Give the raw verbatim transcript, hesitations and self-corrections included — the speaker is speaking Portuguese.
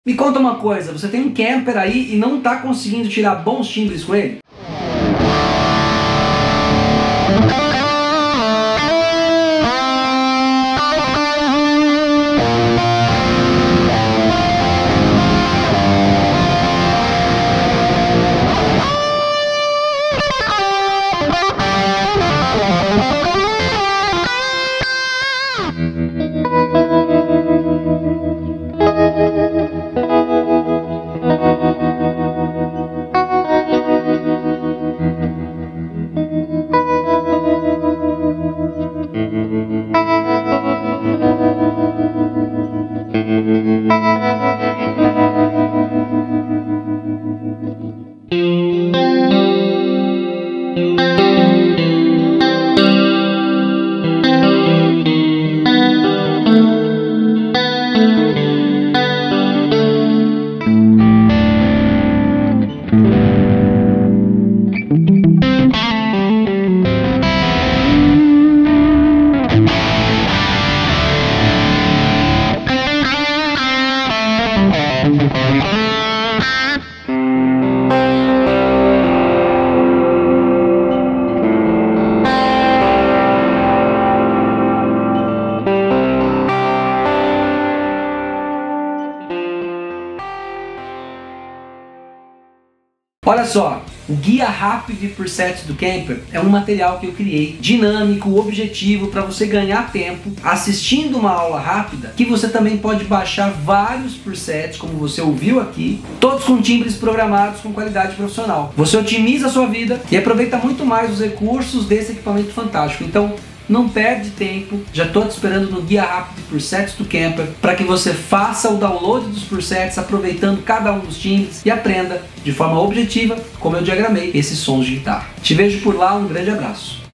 Me conta uma coisa, você tem um camper aí e não está conseguindo tirar bons timbres com ele? Olha só, o Guia Rápido de Presets do Camper é um material que eu criei, dinâmico, objetivo, para você ganhar tempo assistindo uma aula rápida, que você também pode baixar vários presets, como você ouviu aqui, todos com timbres programados com qualidade profissional. Você otimiza a sua vida e aproveita muito mais os recursos desse equipamento fantástico. Então, não perde tempo, já estou te esperando no Guia Rápido de Presets do Camper para que você faça o download dos presets aproveitando cada um dos timbres e aprenda de forma objetiva como eu diagramei esses sons de guitarra. Te vejo por lá, um grande abraço.